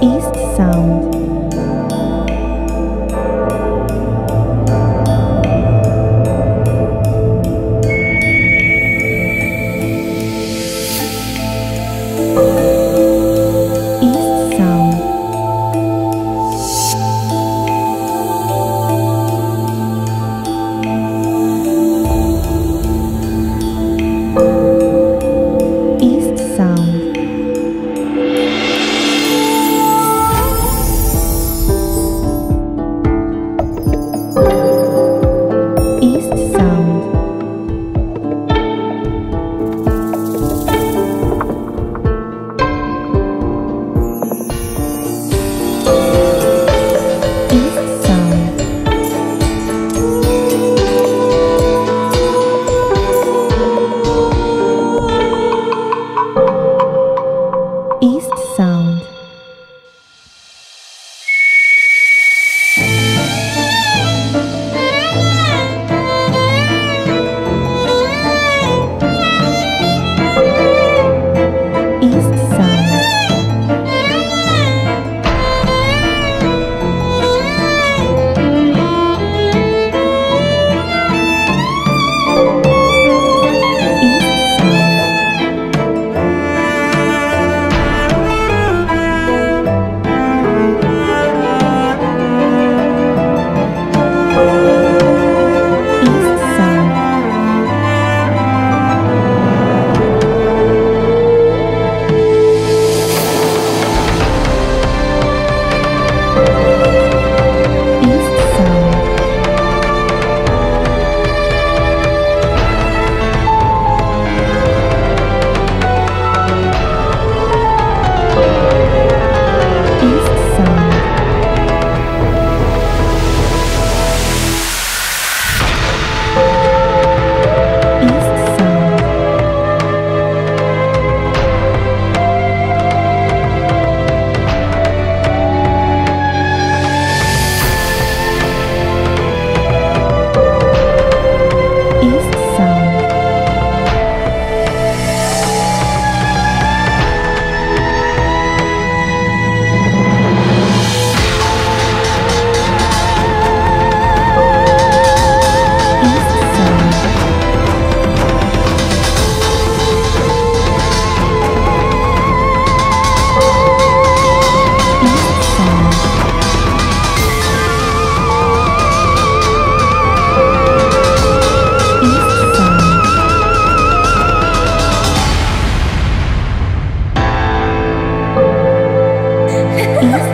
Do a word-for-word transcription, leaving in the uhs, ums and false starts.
East Sound. East Sound. East Sound. East Sound. East Sound. East Sound. East Sound. East Sound. East Sound. East Sound. East Sound. East Sound. East Sound. East Sound. East Sound. East Sound. East